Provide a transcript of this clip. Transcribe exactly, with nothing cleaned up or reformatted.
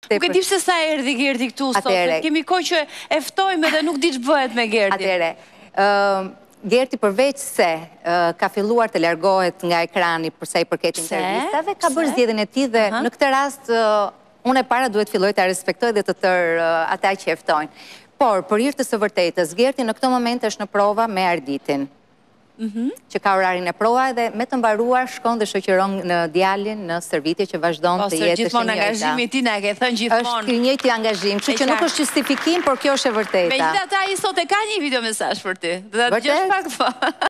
Nuk e di se sa erdhi Gerti këtu sot, kemi kohë që e ftojmë dhe nuk di që bëhet me Gerti. Atere, Gerti përveç se ka filluar të largohet nga ekrani përsa i përket intervistave, ka bërë zgjedhjen e tij dhe në këtë rast unë e para duhet filloj të respektoj dhe të tërë ata që e ftojnë. Por, për hir të së vërtetës, Gerti në këtë moment është në prova me Arditin, që ka orarin e prova dhe me të mbaruar shkon dhe shoqëron në djalin në stërvitje që vazhdon të jetë të shenjata. Gjithmonë angazhimi ti na e ke thënë gjithmonë. Është i njëjti angazhim, kështu që nuk është justifikim, por kjo është e vërteta. Megjithatë ai sot e ka një video mesazh për ty. Do ta dëgjosh pak po.